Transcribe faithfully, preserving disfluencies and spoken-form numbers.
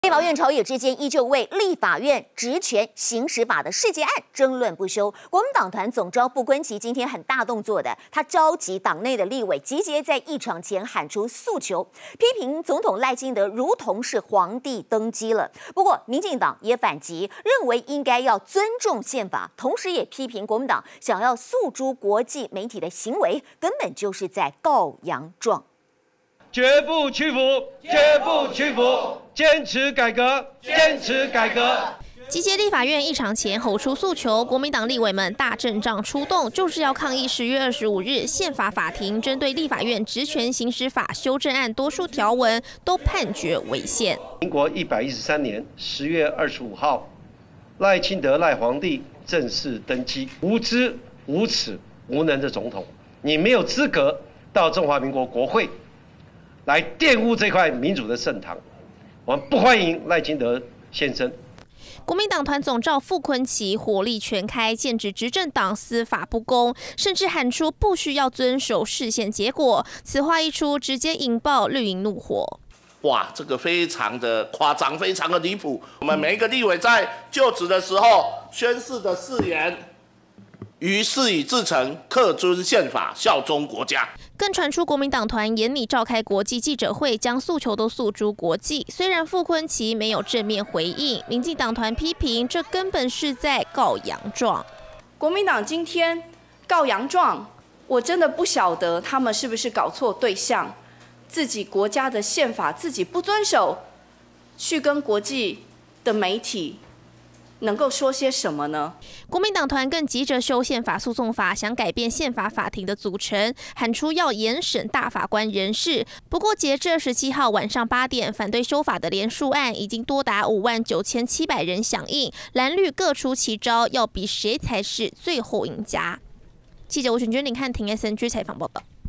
立法院朝野之间依旧为立法院职权行使法的事件案争论不休。国民党团总召傅昆萁今天很大动作的，他召集党内的立委集结在议场前喊出诉求，批评总统赖清德如同是皇帝登基了。不过，民进党也反击，认为应该要尊重宪法，同时也批评国民党想要诉诸国际媒体的行为，根本就是在告洋状。 绝不屈服，绝不屈服，坚持改革，坚持改革。 集结立法院议场前吼出诉求，国民党立委们大阵仗出动，就是要抗议十月二十五日宪法法庭针对立法院职权行使法修正案多数条文都判决违宪。 民国一百一十三年十月二十五号，赖清德赖皇帝正式登基，无知、无耻、无能的总统，你没有资格到中华民国国会。 来玷污这块民主的圣堂，我们不欢迎赖清德先生。 国民党团总召傅昆萁火力全开，剑指执政党司法不公，甚至喊出不需要遵守释宪结果。此话一出，直接引爆绿营怒火。 哇，这个非常的夸张，非常的离谱。我们每一个立委在就职的时候宣誓的誓言。 于事以至诚，恪遵宪法，效忠国家。 更传出国民党团严拟召开国际记者会，将诉求都诉诸国际。虽然傅昆萁没有正面回应，民进党团批评这根本是在告洋状。 国民党今天告洋状，我真的不晓得他们是不是搞错对象，自己国家的宪法自己不遵守，去跟国际的媒体。 能够说些什么呢？ 国民党团更急着修宪法诉讼法，想改变宪法法庭的组成，喊出要严审大法官人事。不过，截至二十七号晚上八点，反对修法的联署案已经多达五万九千七百人响应，蓝绿各出奇招，要比谁才是最后赢家。记者吴群娟、林汉庭 S N G 采访报道。